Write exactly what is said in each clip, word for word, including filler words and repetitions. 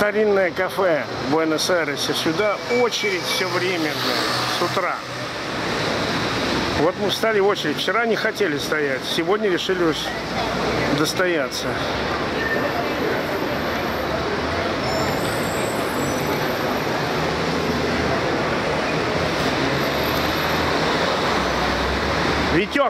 Старинное кафе в Буэнос-Айресе. Сюда очередь все время, с утра. Вот мы встали в очередь. Вчера не хотели стоять. Сегодня решили уж достояться. Витек!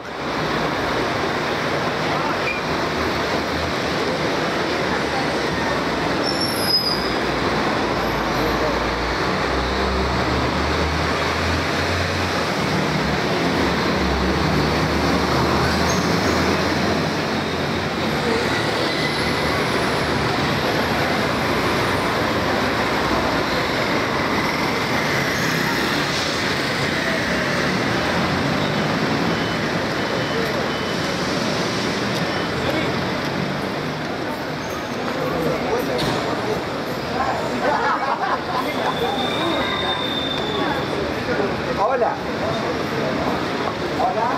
Hola. Hola.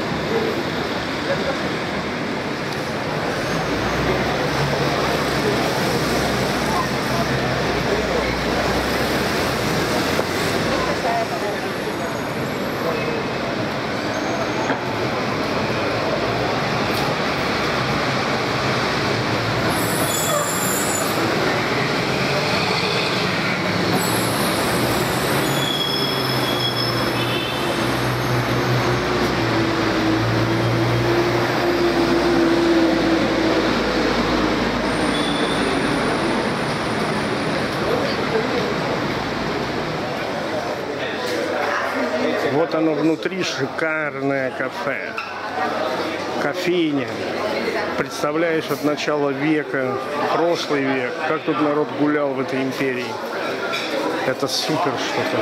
Вот оно внутри, шикарное кафе, кофейня. Представляешь, от начала века, прошлый век, как тут народ гулял в этой империи. Это супер что-то.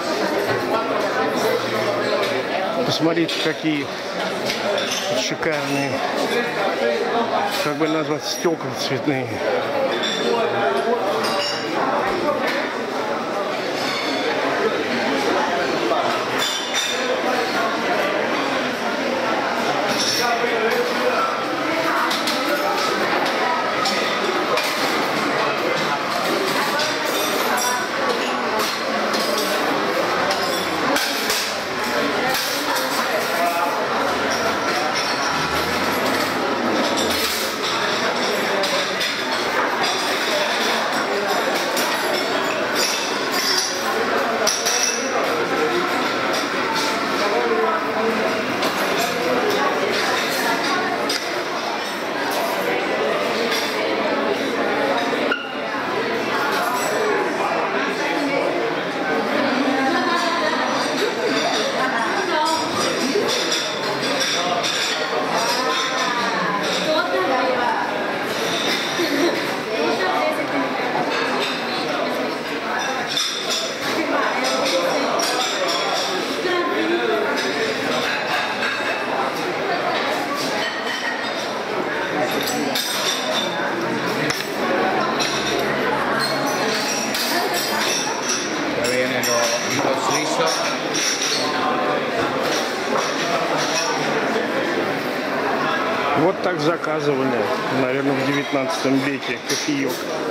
Посмотрите, какие шикарные, как бы назвать, стекла цветные. Вот так заказывали, наверное, в девятнадцатом веке кофеек.